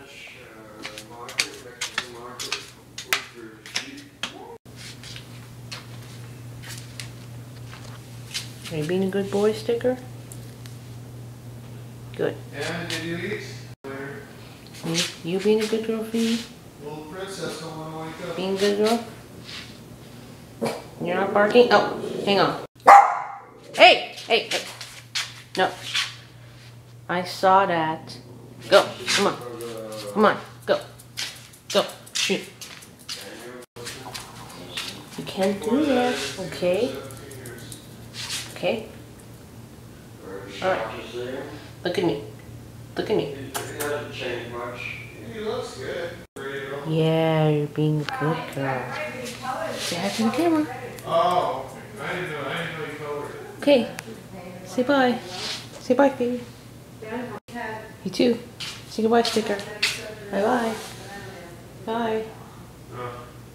Are you being a good boy, Sticker? Good. And did you eat? You being a good girl, Phoebe? Little princess don't want to wake up. Being a good girl? You're not barking? Oh, hang on. Hey! Hey! Hey! No. I saw that. Go. Come on. Come on. Go. Go. Shoot. You can't do that. Okay? Okay? Alright. Look at me. Look at me. He hasn't changed much. He looks good. Yeah, you're being a good girl. Say hi to the camera. Oh, I didn't know you colored it. Okay. Say bye. Say bye, Phoebe. You too. Say goodbye, Sticker. Bye-bye. Bye.